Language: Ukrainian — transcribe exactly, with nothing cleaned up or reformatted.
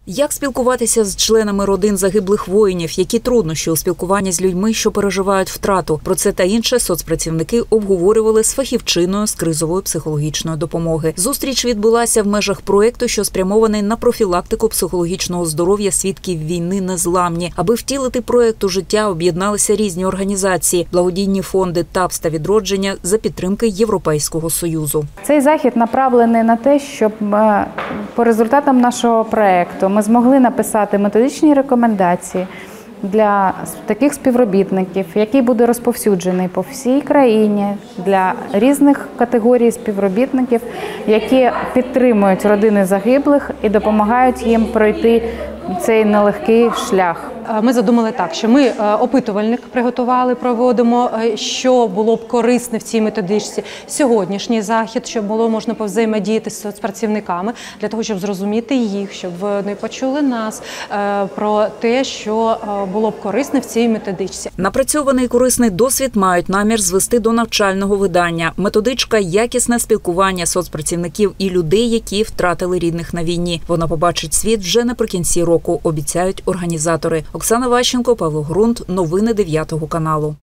Як спілкуватися з членами родин загиблих воїнів, які труднощі у спілкуванні з людьми, що переживають втрату? Про це та інше соцпрацівники обговорювали з фахівчиною з кризової психологічної допомоги. Зустріч відбулася в межах проєкту, що спрямований на профілактику психологічного здоров'я свідків війни «Незламні». Аби втілити проєкт у життя, об'єдналися різні організації, благодійні фонди «ТАПС» та «Відродження» за підтримки Європейського Союзу. Цей захід направлений на те, щоб по результатам нашого проєкту ми змогли написати методичні рекомендації для таких співробітників, який буде розповсюджений по всій країні для різних категорій співробітників, які підтримують родини загиблих і допомагають їм пройти цей нелегкий шлях. Ми задумали так, що ми опитувальник приготували, проводимо, що було б корисне в цій методичці. Сьогоднішній захід, щоб було можна повзаємодіяти з соцпрацівниками, для того, щоб зрозуміти їх, щоб вони почули нас, про те, що було б корисне в цій методичці. Напрацьований корисний досвід мають намір звести до навчального видання. Методичка – якісне спілкування соцпрацівників і людей, які втратили рідних на війні. Вона побачить світ вже наприкінці року, обіцяють організатори. Оксана Ващенко, Павло Грунт. Новини дев'ятого каналу.